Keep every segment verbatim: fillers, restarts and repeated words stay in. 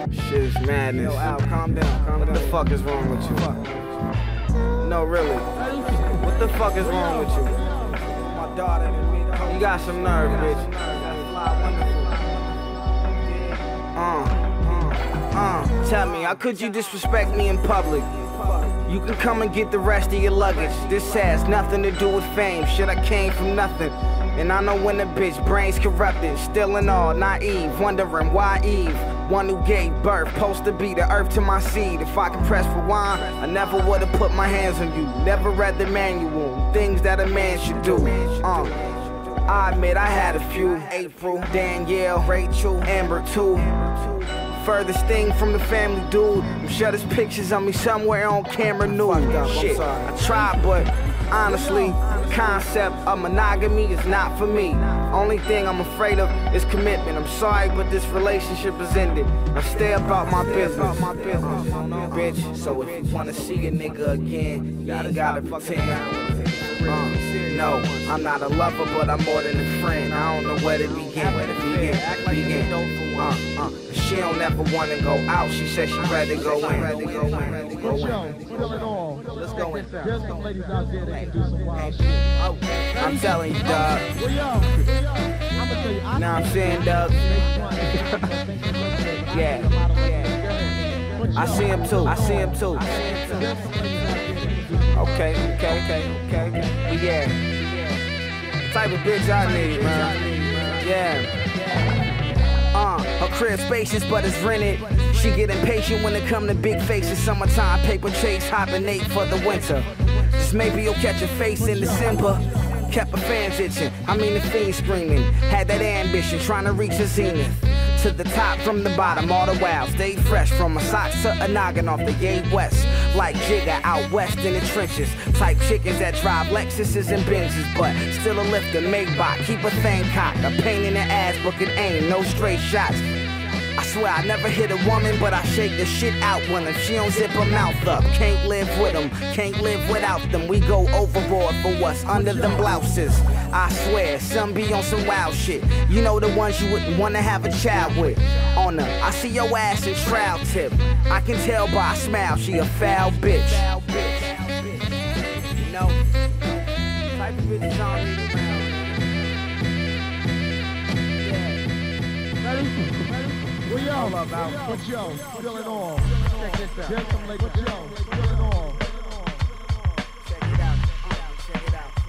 Shit is madness. Yo, Al, calm down, calm what down. What the fuck is wrong with you? No, really. What the fuck is wrong with you? My daughter and me. You got some nerve, bitch. Uh, uh, uh. Tell me, how could you disrespect me in public? You can come and get the rest of your luggage. This has nothing to do with fame. Shit, I came from nothing. And I know when the bitch brain's corrupted, still and all naive, wondering why Eve, one who gave birth, supposed to be the earth to my seed. If I can press rewind, I never would've put my hands on you. Never read the manual, things that a man should do. Uh, I admit I had a few. April, Danielle, Rachel, Amber too. Furthest thing from the family, dude. I'm sure there's pictures of me somewhere on camera nude. Shit, I tried, but honestly, the concept of monogamy is not for me. Only thing I'm afraid of is commitment. I'm sorry, but this relationship is ended. I stay about my business, bitch. So if you wanna see a nigga again, you ain't gotta pretend. Uh, no, I'm not a lover, but I'm more than a friend. I don't know where to begin. Where to begin? Begin. Uh, uh. She don't ever wanna go out. She said she'd rather go in. Rather go in. Rather go in. Let's go in. There's some ladies out there that can do some wild shit. I'm telling you, dog. Now I'm saying, dog. Yeah. I see him too. I see him too. Okay, okay, okay, okay, okay. But yeah, type of bitch I need, man. Yeah. Uh, her crib spacious, but it's rented. She get impatient when it come to big faces. Summertime paper chase, hibernate for the winter. Just maybe you'll catch a face in December. Kept her fans itching, I mean the fiend screaming. Had that ambition, trying to reach a zenith. To the top from the bottom, all the while stayed fresh. From my socks to a noggin off the gate west. Like Jigga out west in the trenches. Type chickens that drive Lexuses and Benzes, but still a lifter, Maybach, keep a thing cocked. A pain in the ass, but can aim, no straight shots. I swear I never hit a woman, but I shake the shit out when them. She don't zip her mouth up. Can't live with them, can't live without them. We go overboard for what's under them blouses. I swear, some be on some wild shit. You know the ones you wouldn't wanna have a child with. On her, I see your ass in shroud tip. I can tell by a smile she a foul bitch. You know, type of bitches I don't need around. Well, yo, but yo, feeling all. Check this out. There's some ladies, but yo, feeling all. Check it out. Check it out.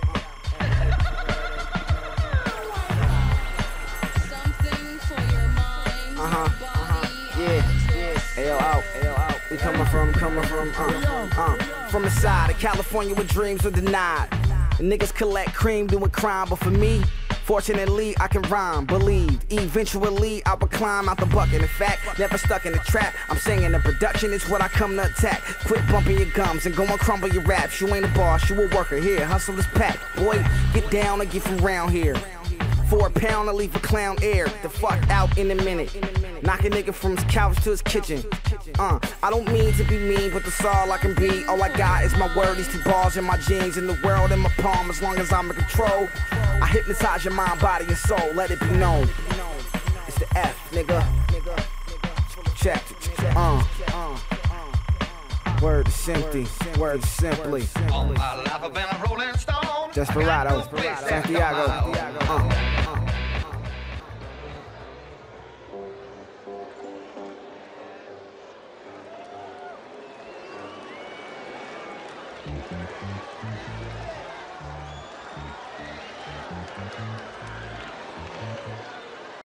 Something for your mind. Uh huh. Uh huh. Yeah. Yeah. L out. L out. We coming from, coming from, uh, uh, from the side of California where dreams are denied. And niggas collect cream doing crime, but for me, fortunately, I can rhyme, believe. Eventually, I will climb out the bucket. In fact, never stuck in the trap. I'm saying the production is what I come to attack. Quit bumping your gums and go and crumble your raps. You ain't a boss, you a worker. Here, hustle this pack. Boy, get down or get from round here. For a pound, I leave a clown air. The fuck out in a minute. Knock a nigga from his couch to his kitchen. Uh, I don't mean to be mean, but that's all I can be. All I got is my word, these two bars in my jeans, and the world in my palm. As long as I'm in control, I hypnotize your mind, body, and soul. Let it be known. It's the F, nigga. Check. Uh. Word is empty. Word is simply. All my life I've been a rolling stone. Desperado. Santiago. Uh. Thank you.